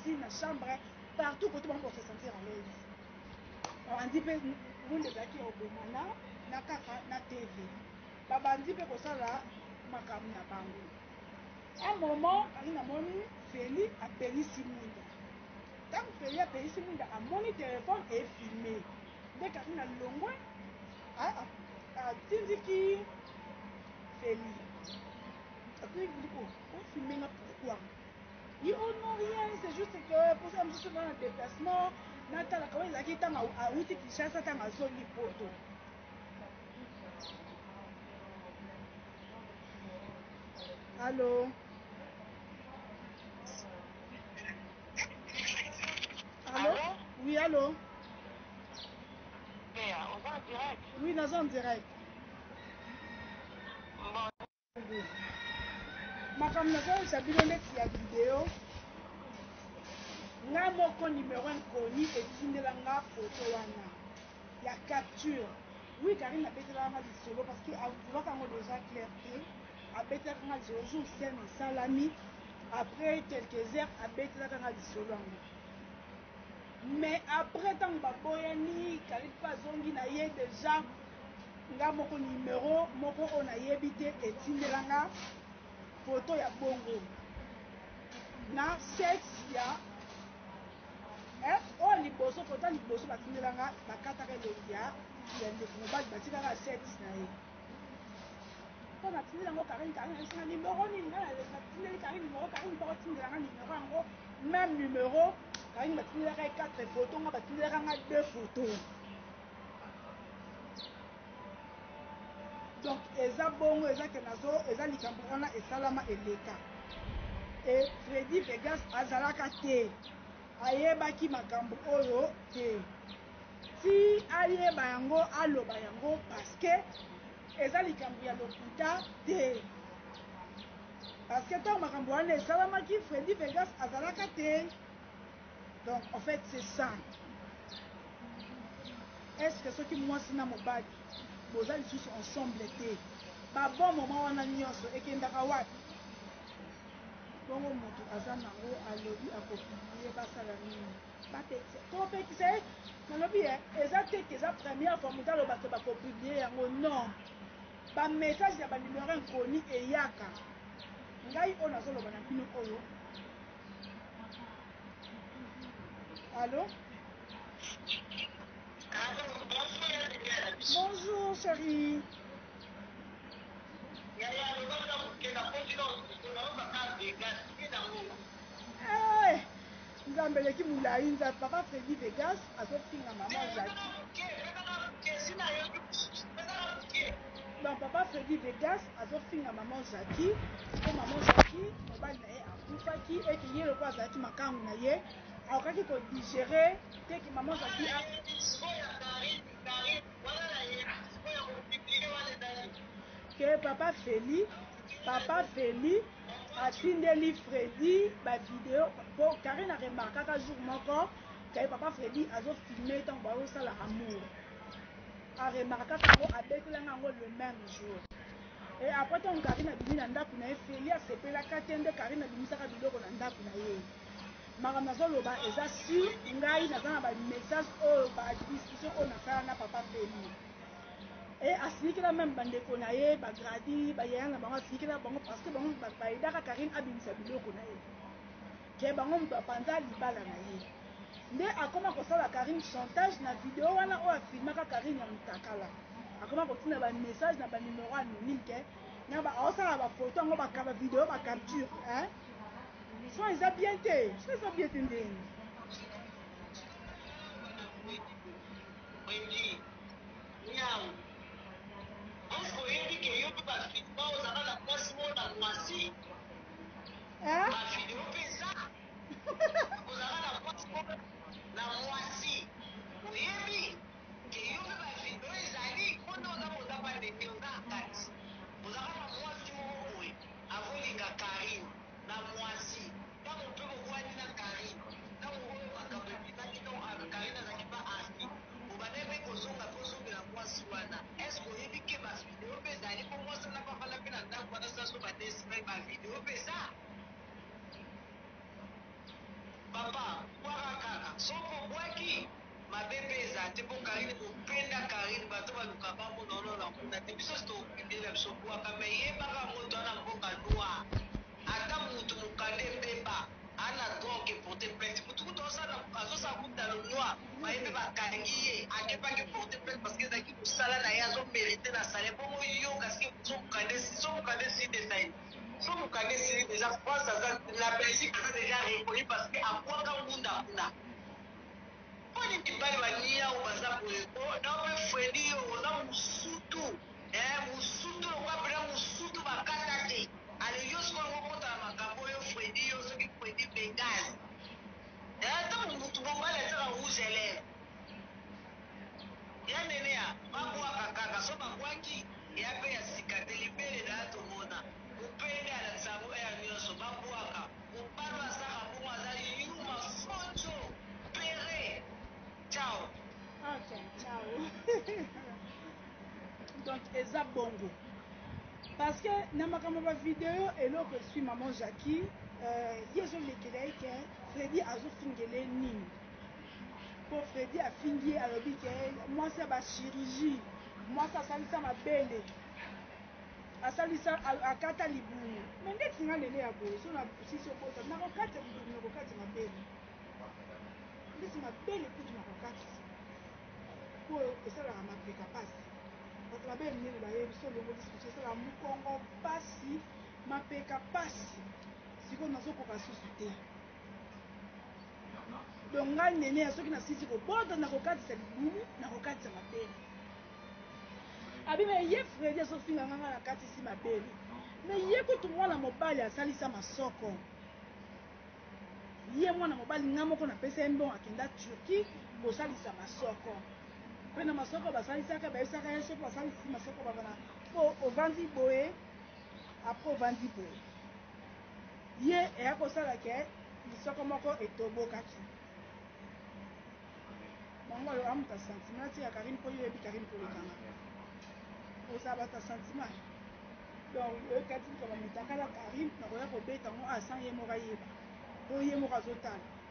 sortir na chambre partout côté bango se sentir à l'aise. On dit pe monde ezaki obomana na kaka na TV babandi pe kosala makambo na bango. Un moment ali na moni Feli apelisi munda. Tant Feli apelisi munda a moni téléphone et filmé. Dès qu'elle a longwe a tindiki Feli. Après il dit oh filmer là pourquoi? Il dit oh non rien, c'est juste que pour ça je suis dans un déplacement. Natala quand il a dit tant à outi Kinshasa tant à zone poto. Allô? Allô? Oui, allô? On va en direct. Oui, nous sommes en direct. Ma caméra, j'ai vu la vidéo. Nga moko numéro inconnu et tindelanga photo wana. Ya capture. Oui, Karine a bêté la du solo parce que tu vois quand déjà clarté. A bêté la du jour scène salami. Après quelques heures, a bêté la du solo. Mais après tant baboyani, Karine pas zongi na ye déjà. Nga moko numéro moko on a yebité et tindelanga photo ya bongo. Na sexe ya oh liboso photo liboso batindelanga bakataka elongi ya ndeko mobali batikaka sexe na ye mpo natindelango Karine asinga numéro nini natindeli Karine numéro Karine mpo kotindelanga numéro yango même numéro Karine batindelaka 4 photo nga batindelaka nga 2 photos. Donc eza bongo eza ke nazo eza likambo wana esalama eleka et Freddy Vegas azalaka te ayebaki makambo oyo te ti ayeba yango aloba yango parce que eza likambo ya lokuta te parce que tant makambo wana esalamaki Freddy Vegas azalaka te. Donc en fait c'est ça. Est-ce que ceux qui mwasi na mobali boza lisusu ensemble te babon moment wana nyonso ekendaka wapi? Bongo moto aza nango alobi akopiblie basala nini topekisa nalobi eza te ke eza première fois moto aloba ke bakopiblie yango non bamessage ya banumero inconnu eyaka ngai oyo nazoloba na bino oyo. Allô? Bonjour chérie. Nzambe leki mulai nza papa Freddy Vegas azofinga maman Jackie. Donc papa Freddy Vegas azofinga maman Jackie. Et maman Jackie mobali na ye akufaki eke ye loko azalaki makangu na ye akokaki kodigere te ke maman Jackie ke papa Feli atindeli Freddy ba vidéo po Karine a remarqué ka jour moko ke papa Freddy azofilmer tant ba sala amour a remarqué kango abetelanga yango le même jour. Et après tant Karine a bimi na ndaku na ye Feli asepelaka te nde Karine abimisaka biloko na ndaku na ye makambo nazoloba eza sur ngai naza na ba message oyo ba discussion oyo nasala na papa Feli. Et asikela même bandeko na ye bagradi bayaya na bango asikela bango parce que bango bayedaka Karine abimisa biloko na ye ke bango moto apanza libala na ye nde akoma kosala Karine chantage na video wana oyo afilmaka Karine ya mutakala akoma kotina bamessage na banumero anonyme ke na aosala bafoto yango bakaba video bacapture so eza bien te so eza bien te ndeni mabepeza te po Karine bopenda Karine bato baluka bamona ono na kuna te biso sitokindela biso bwaka me yebaka moto ana mboka noir ata mutu mokande mbeba ana droit ke porter plainte mutu kutu azosala kuta le noir bayebi bakangi ye akepaki porter plainte parce que ezalaki mosala na ye azomérite na sale bongo yo kasi so mokande si desaye so mokande sili déjà france aza na belgique aza déjà reconnu parce que abwaka ngunda kuna poni mibali baniau baza boye naope fredi yo oza mosutu mosutu lokwa pena mosutu bakata te ale yo sikoyo okotala makambo oyo fredi yo soki fredi bengale ntango motu mobali azaka rouge eleve ya nene ya babwaka kaka so babwaki ya mpe ya sika te libele na ya tomona mopende alakisa yango eya nyonso babwaka mobali azaka bongo aza yuma fonjo pere ciao. Ok, ciao. Donc eza bongo parce que na makambo ba vidéo eloko esui maman Jackie ye ezolekela ye ke Fredi azofingele nini po Fredi afingi ye alobi ke mwasi ya bachirurgie mwasi asalisa mabele asalisa akata libumu me ndeti nga lele ya boye so na sisi okota nakokata libumu nakokata mabele ndeti mabele kutu nakokata po esalaka mapeka pasi bato mabele nini bayebi so longo discussion esalaka mokongo pasi mapeka pasi sikoyo nazokoka susu te donc ngai nene soki nasisi kobota nakokatisa libumu nakokatisa mabele abima ye Fredi azofinga nganga nakatisi mabele me ye kutu mwana mobali asalisa masoko ye mwana mobali nga moko napesa ye mbongo akenda Turquie kosalisa masoko mpe na masoko basalisaka bayebisaka ye soki basalisi masoko babana po ovandi boye apres ovandi boye ye eya kosala ke lisoko moko etobokaki bango alo amuta sentiment tia Karine mpo yoyebi Karine mpo lekanga ozala bata sentiment donc oyokati lika bamutakala Karine nakoya kobeta ngo asan ye moko ayeba po ye moko azotala